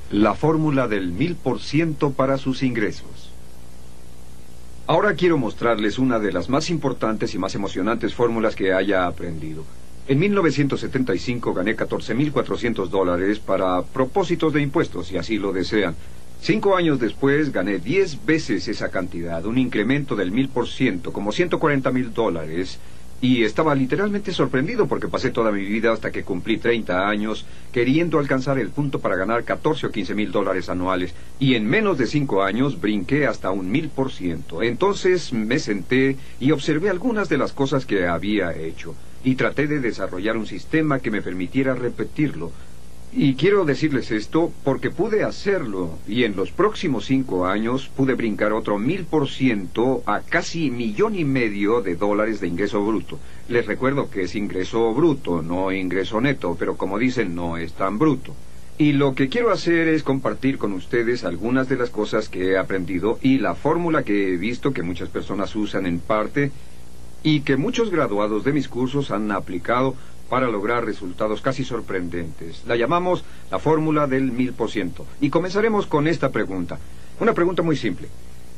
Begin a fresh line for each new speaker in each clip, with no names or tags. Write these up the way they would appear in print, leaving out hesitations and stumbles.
La fórmula del 1000% para sus ingresos. Ahora quiero mostrarles una de las más importantes y más emocionantes fórmulas que haya aprendido. En 1975 gané $14,400 para propósitos de impuestos, si así lo desean. 5 años después gané 10 veces esa cantidad, un incremento del 1000%, como $140,000. Y estaba literalmente sorprendido porque pasé toda mi vida hasta que cumplí 30 años queriendo alcanzar el punto para ganar 14 o 15 mil dólares anuales. Y en menos de 5 años brinqué hasta un 1000%. Entonces me senté y observé algunas de las cosas que había hecho. Y traté de desarrollar un sistema que me permitiera repetirlo. Y quiero decirles esto porque pude hacerlo, y en los próximos 5 años pude brincar otro 1000% a casi $1,500,000 de ingreso bruto. Les recuerdo que es ingreso bruto, no ingreso neto, pero como dicen, no es tan bruto. Y lo que quiero hacer es compartir con ustedes algunas de las cosas que he aprendido y la fórmula que he visto que muchas personas usan en parte y que muchos graduados de mis cursos han aplicado para lograr resultados casi sorprendentes. La llamamos la fórmula del 1000%. Y comenzaremos con esta pregunta. Una pregunta muy simple.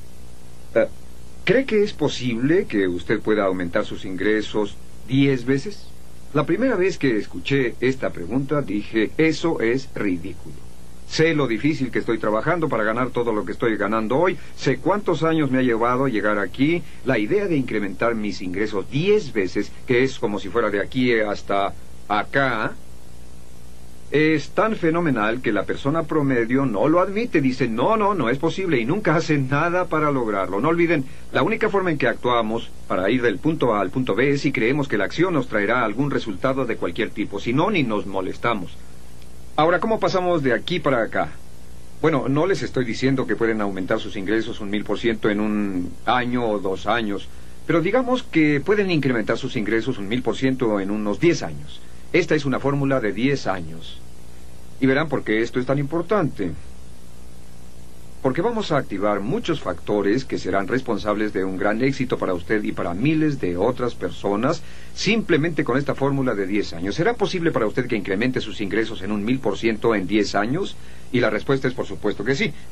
¿Cree que es posible que usted pueda aumentar sus ingresos 10 veces? La primera vez que escuché esta pregunta dije, eso es ridículo. Sé lo difícil que estoy trabajando para ganar todo lo que estoy ganando hoy. Sé cuántos años me ha llevado llegar aquí. La idea de incrementar mis ingresos 10 veces, que es como si fuera de aquí hasta acá, es tan fenomenal que la persona promedio no lo admite. Dice, no es posible y nunca hace nada para lograrlo. No olviden, la única forma en que actuamos para ir del punto A al punto B es si creemos que la acción nos traerá algún resultado de cualquier tipo. Si no, ni nos molestamos. Ahora, ¿cómo pasamos de aquí para acá? Bueno, no les estoy diciendo que pueden aumentar sus ingresos un 1000% en un año o 2 años, pero digamos que pueden incrementar sus ingresos un 1000% en unos 10 años. Esta es una fórmula de 10 años. Y verán por qué esto es tan importante. Porque vamos a activar muchos factores que serán responsables de un gran éxito para usted y para miles de otras personas simplemente con esta fórmula de 10 años. ¿Será posible para usted que incremente sus ingresos en un 1000% en 10 años? Y la respuesta es por supuesto que sí.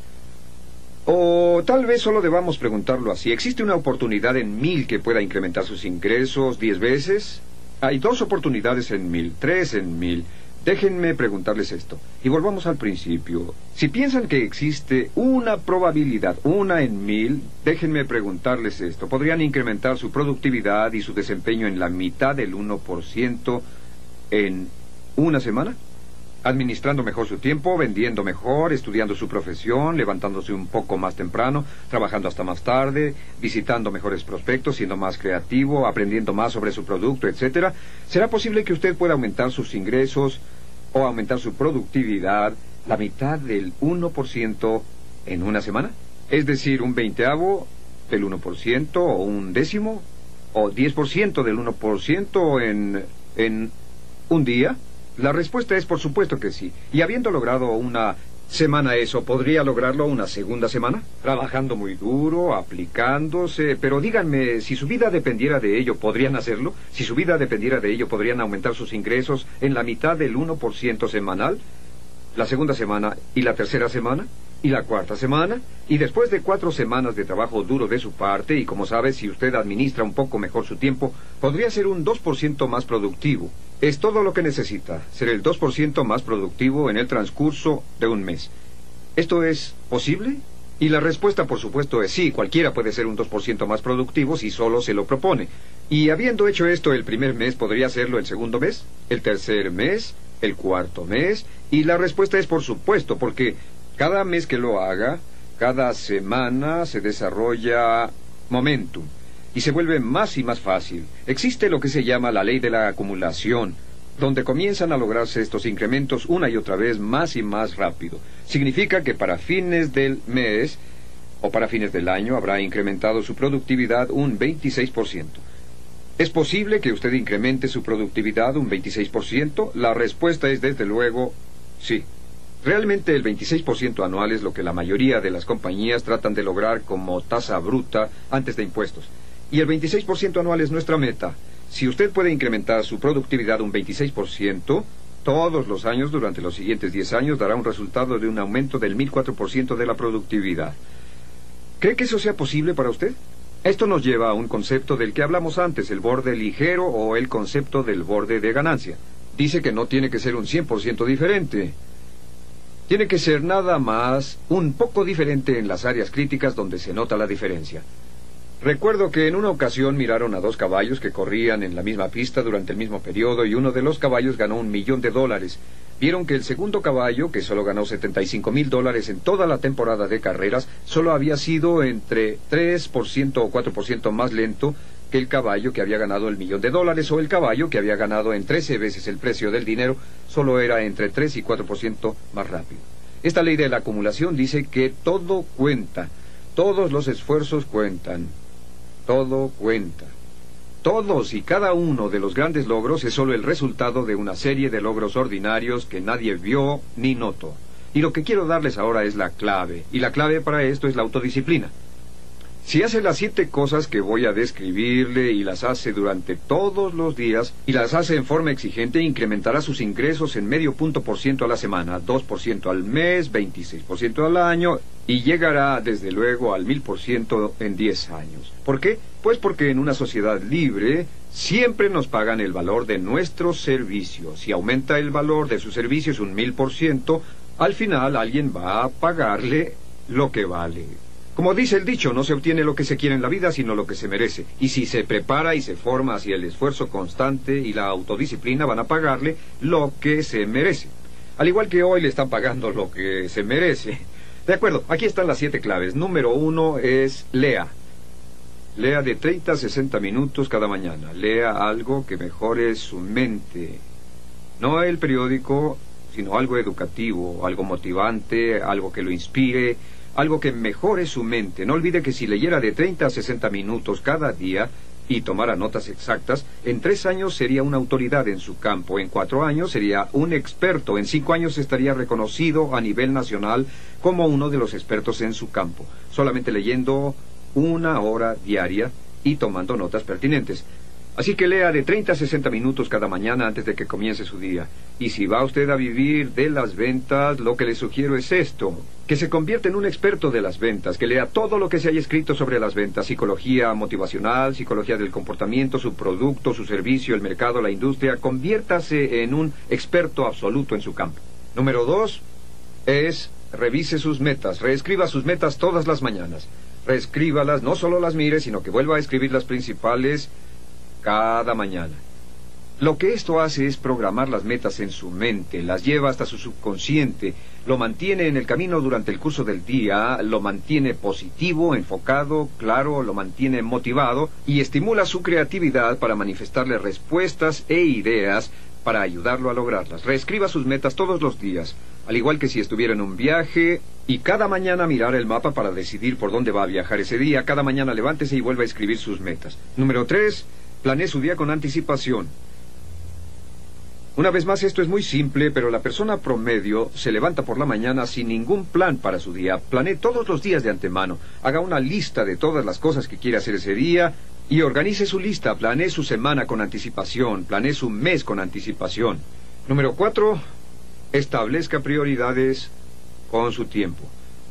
O tal vez solo debamos preguntarlo así. ¿Existe una oportunidad en 1000 que pueda incrementar sus ingresos 10 veces? Hay 2 oportunidades en 1000, 3 en 1000. Déjenme preguntarles esto, y volvamos al principio. Si piensan que existe una probabilidad, 1 en 1000, déjenme preguntarles esto. ¿Podrían incrementar su productividad y su desempeño en la mitad del 1% en una semana? Administrando mejor su tiempo, vendiendo mejor, estudiando su profesión, levantándose un poco más temprano, trabajando hasta más tarde, visitando mejores prospectos, siendo más creativo, aprendiendo más sobre su producto, etc. ¿Será posible que usted pueda aumentar sus ingresos o aumentar su productividad la mitad del 1% en una semana? Es decir, un 20avo del 1% o un décimo o 10% del 1% en un día. La respuesta es por supuesto que sí. Y habiendo logrado una semana eso, ¿podría lograrlo una segunda semana? Trabajando muy duro, aplicándose. Pero díganme, si su vida dependiera de ello, ¿podrían hacerlo? Si su vida dependiera de ello, ¿podrían aumentar sus ingresos en la mitad del 1% semanal? ¿La segunda semana y la tercera semana? ¿Y la cuarta semana? Y después de 4 semanas de trabajo duro de su parte, y como sabe, si usted administra un poco mejor su tiempo, podría ser un 2% más productivo. Es todo lo que necesita, ser el 2% más productivo en el transcurso de un mes. ¿Esto es posible? Y la respuesta, por supuesto, es sí. Cualquiera puede ser un 2% más productivo si solo se lo propone. Y habiendo hecho esto el primer mes, ¿podría hacerlo el segundo mes? ¿El tercer mes? ¿El cuarto mes? Y la respuesta es por supuesto, porque cada mes que lo haga, cada semana se desarrolla momentum y se vuelve más y más fácil. Existe lo que se llama la ley de la acumulación, donde comienzan a lograrse estos incrementos una y otra vez más y más rápido. Significa que para fines del mes o para fines del año habrá incrementado su productividad un 26%. ¿Es posible que usted incremente su productividad un 26%? La respuesta es desde luego sí. Realmente el 26% anual es lo que la mayoría de las compañías tratan de lograr como tasa bruta antes de impuestos. Y el 26% anual es nuestra meta. Si usted puede incrementar su productividad un 26%, todos los años durante los siguientes 10 años dará un resultado de un aumento del 1004% de la productividad. ¿Cree que eso sea posible para usted? Esto nos lleva a un concepto del que hablamos antes, el borde ligero o el concepto del borde de ganancia. Dice que no tiene que ser un 100% diferente. Tiene que ser nada más un poco diferente en las áreas críticas donde se nota la diferencia. Recuerdo que en una ocasión miraron a dos caballos que corrían en la misma pista durante el mismo periodo y uno de los caballos ganó $1,000,000. Vieron que el segundo caballo, que solo ganó $75,000 en toda la temporada de carreras, solo había sido entre 3% o 4% más lento que el caballo que había ganado $1,000,000, o el caballo que había ganado en 13 veces el precio del dinero, solo era entre 3 y 4% más rápido. Esta ley de la acumulación dice que todo cuenta, todos los esfuerzos cuentan. Todo cuenta. Todos y cada uno de los grandes logros es solo el resultado de una serie de logros ordinarios que nadie vio ni notó. Y lo que quiero darles ahora es la clave. Y la clave para esto es la autodisciplina. Si hace las 7 cosas que voy a describirle y las hace durante todos los días y las hace en forma exigente, incrementará sus ingresos en 0,5% a la semana, 2% al mes, 26% al año y llegará desde luego al 1000% en 10 años. ¿Por qué? Pues porque en una sociedad libre siempre nos pagan el valor de nuestros servicios. Si aumenta el valor de sus servicios un 1000%, al final alguien va a pagarle lo que vale. Como dice el dicho, no se obtiene lo que se quiere en la vida, sino lo que se merece. Y si se prepara y se forma hacia el esfuerzo constante y la autodisciplina, van a pagarle lo que se merece. Al igual que hoy le están pagando lo que se merece. De acuerdo, aquí están las 7 claves. Número 1 es lea. Lea de 30 a 60 minutos cada mañana. Lea algo que mejore su mente. No el periódico, sino algo educativo, algo motivante, algo que lo inspire, algo que mejore su mente. No olvide que si leyera de 30 a 60 minutos cada día y tomara notas exactas, en 3 años sería una autoridad en su campo, en 4 años sería un experto, en 5 años estaría reconocido a nivel nacional como uno de los expertos en su campo, solamente leyendo 1 hora diaria y tomando notas pertinentes. Así que lea de 30 a 60 minutos cada mañana antes de que comience su día. Y si va usted a vivir de las ventas, lo que le sugiero es esto: que se convierta en un experto de las ventas, que lea todo lo que se haya escrito sobre las ventas: psicología motivacional, psicología del comportamiento, su producto, su servicio, el mercado, la industria. Conviértase en un experto absoluto en su campo. Número 2 es revise sus metas. Reescriba sus metas todas las mañanas. Reescríbalas, no solo las mire, sino que vuelva a escribir las principales cada mañana. Lo que esto hace es programar las metas en su mente, las lleva hasta su subconsciente, lo mantiene en el camino durante el curso del día, lo mantiene positivo, enfocado, claro, lo mantiene motivado y estimula su creatividad para manifestarle respuestas e ideas para ayudarlo a lograrlas. Reescriba sus metas todos los días, al igual que si estuviera en un viaje, y cada mañana mirar el mapa para decidir por dónde va a viajar ese día. Cada mañana levántese y vuelva a escribir sus metas. Número 3, planee su día con anticipación. Una vez más, esto es muy simple, pero la persona promedio se levanta por la mañana sin ningún plan para su día. Planee todos los días de antemano. Haga una lista de todas las cosas que quiere hacer ese día y organice su lista. Planee su semana con anticipación. Planee su mes con anticipación. Número 4, establezca prioridades con su tiempo.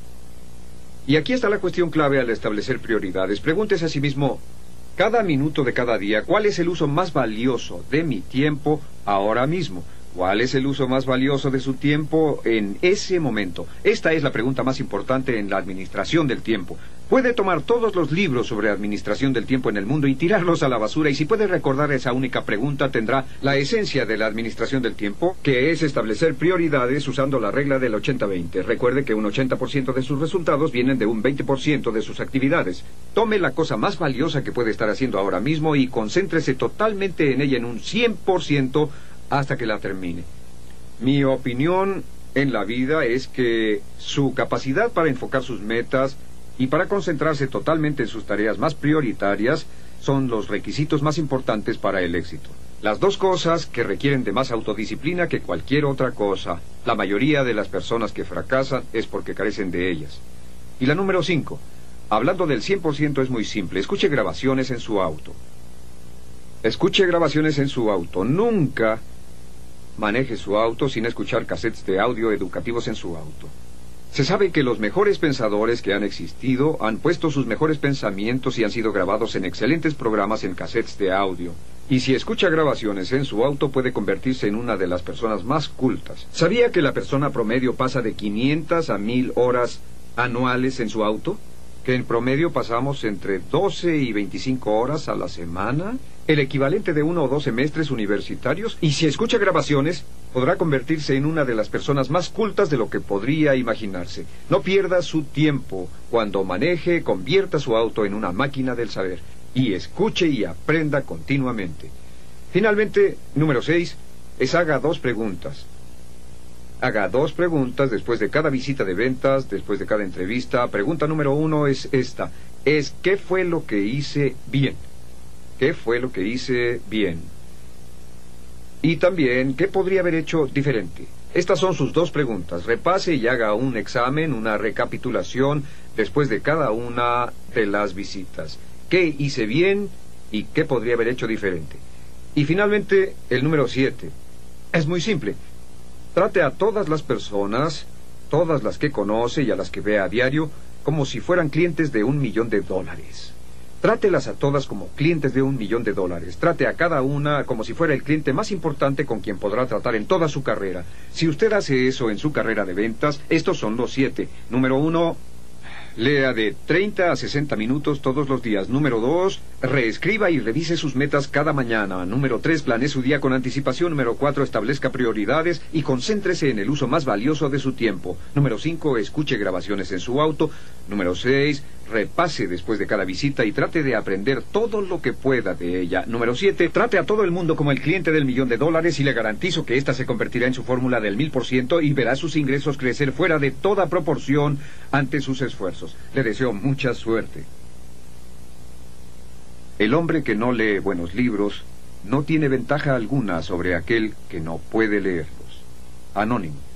Y aquí está la cuestión clave al establecer prioridades. Pregúntese a sí mismo: cada minuto de cada día, ¿cuál es el uso más valioso de mi tiempo ahora mismo? ¿Cuál es el uso más valioso de su tiempo en ese momento? Esta es la pregunta más importante en la administración del tiempo. Puede tomar todos los libros sobre administración del tiempo en el mundo y tirarlos a la basura, y si puede recordar esa única pregunta, tendrá la esencia de la administración del tiempo, que es establecer prioridades usando la regla del 80-20. Recuerde que un 80% de sus resultados vienen de un 20% de sus actividades. Tome la cosa más valiosa que puede estar haciendo ahora mismo y concéntrese totalmente en ella en un 100% hasta que la termine. Mi opinión en la vida es que su capacidad para enfocar sus metas y para concentrarse totalmente en sus tareas más prioritarias son los requisitos más importantes para el éxito. Las dos cosas que requieren de más autodisciplina que cualquier otra cosa. La mayoría de las personas que fracasan es porque carecen de ellas. Y la número 5. Hablando del 100% es muy simple. Escuche grabaciones en su auto. Escuche grabaciones en su auto. Nunca maneje su auto sin escuchar cassettes de audio educativos en su auto. Se sabe que los mejores pensadores que han existido han puesto sus mejores pensamientos y han sido grabados en excelentes programas en cassettes de audio. Y si escucha grabaciones en su auto puede convertirse en una de las personas más cultas. ¿Sabía que la persona promedio pasa de 500 a 1000 horas anuales en su auto? Que en promedio pasamos entre 12 y 25 horas a la semana, el equivalente de 1 o 2 semestres universitarios, y si escucha grabaciones, podrá convertirse en una de las personas más cultas de lo que podría imaginarse. No pierda su tiempo. Cuando maneje, convierta su auto en una máquina del saber, y escuche y aprenda continuamente. Finalmente, número 6, haga 2 preguntas. Haga 2 preguntas después de cada visita de ventas, después de cada entrevista. Pregunta número 1 es esta. ¿Qué fue lo que hice bien? ¿Qué fue lo que hice bien? Y también, ¿qué podría haber hecho diferente? Estas son sus 2 preguntas. Repase y haga un examen, una recapitulación, después de cada una de las visitas. ¿Qué hice bien y qué podría haber hecho diferente? Y finalmente, el número 7. Es muy simple. Trate a todas las personas, todas las que conoce y a las que ve a diario, como si fueran clientes de $1,000,000. Trátelas a todas como clientes de $1,000,000. Trate a cada una como si fuera el cliente más importante con quien podrá tratar en toda su carrera. Si usted hace eso en su carrera de ventas, estos son los 7. Número 1, lea de 30 a 60 minutos todos los días. Número 2, reescriba y revise sus metas cada mañana. Número 3, planee su día con anticipación. Número 4, establezca prioridades y concéntrese en el uso más valioso de su tiempo. Número 5, escuche grabaciones en su auto. Número 6, repase después de cada visita y trate de aprender todo lo que pueda de ella. Número 7, trate a todo el mundo como el cliente del $1,000,000 y le garantizo que ésta se convertirá en su fórmula del 1000% y verá sus ingresos crecer fuera de toda proporción ante sus esfuerzos. Le deseo mucha suerte. El hombre que no lee buenos libros no tiene ventaja alguna sobre aquel que no puede leerlos. Anónimo.